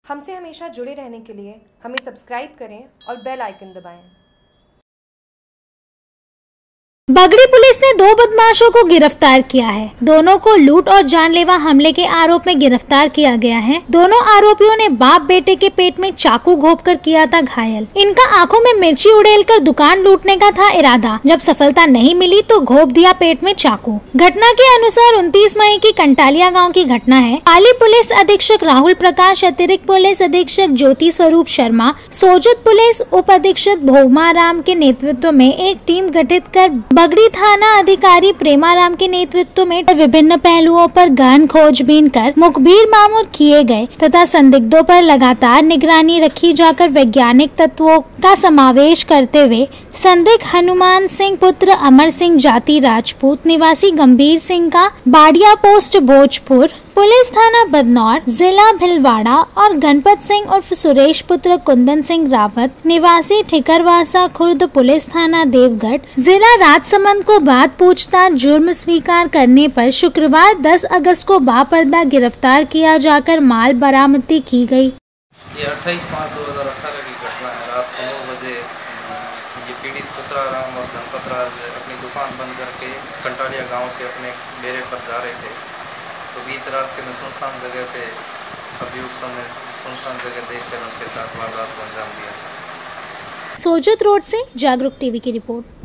हमसे हमेशा जुड़े रहने के लिए हमें सब्सक्राइब करें और बेल आइकन दबाएं। बगड़ी पुलिस ने 2 बदमाशों को गिरफ्तार किया है। दोनों को लूट और जानलेवा हमले के आरोप में गिरफ्तार किया गया है। दोनों आरोपियों ने बाप बेटे के पेट में चाकू घोंपकर किया था घायल। इनका आंखों में मिर्ची उड़ेलकर दुकान लूटने का था इरादा। जब सफलता नहीं मिली तो घोंप दिया पेट में चाकू। घटना के अनुसार 29 मई की कंटालिया गाँव की घटना है। पाली पुलिस अधीक्षक राहुल प्रकाश, अतिरिक्त पुलिस अधीक्षक ज्योति स्वरूप शर्मा, सोजत पुलिस उप अधीक्षक भोमाराम के नेतृत्व में एक टीम गठित कर बगड़ी थाना अधिकारी प्रेमाराम के नेतृत्व में विभिन्न पहलुओं पर गहन खोजबीन कर मुखबिर मामूल किए गए तथा संदिग्धों पर लगातार निगरानी रखी जाकर वैज्ञानिक तत्वों का समावेश करते हुए संदिग्ध हनुमान सिंह पुत्र अमर सिंह जाति राजपूत निवासी गंभीर सिंह का बाड़िया पोस्ट भोजपुर पुलिस थाना बदनौर जिला भिलवाड़ा और गणपत सिंह उर्फ सुरेश पुत्र कुंदन सिंह रावत निवासी ठिकरवासा खुर्द पुलिस थाना देवगढ़ जिला राजसमंद को बाद पूछताछ जुर्म स्वीकार करने पर शुक्रवार 10 अगस्त को बापर्दा गिरफ्तार किया जाकर माल बरामदी की गई। ये 28/5/2018 की घटना है। रात को 9 बजे ये पीड़ित चुतराराम और गणपत राज अपनी दुकान बंद करके कंटालिया गांव से अपने डेरे पर जा रहे थे, तो बीच रास्ते में सुनसान जगह पे अभियुक्तों ने सुनसान जगह देखकर उनके साथ वारदात को अंजाम दिया। सोजत रोड से जागरूक टीवी की रिपोर्ट।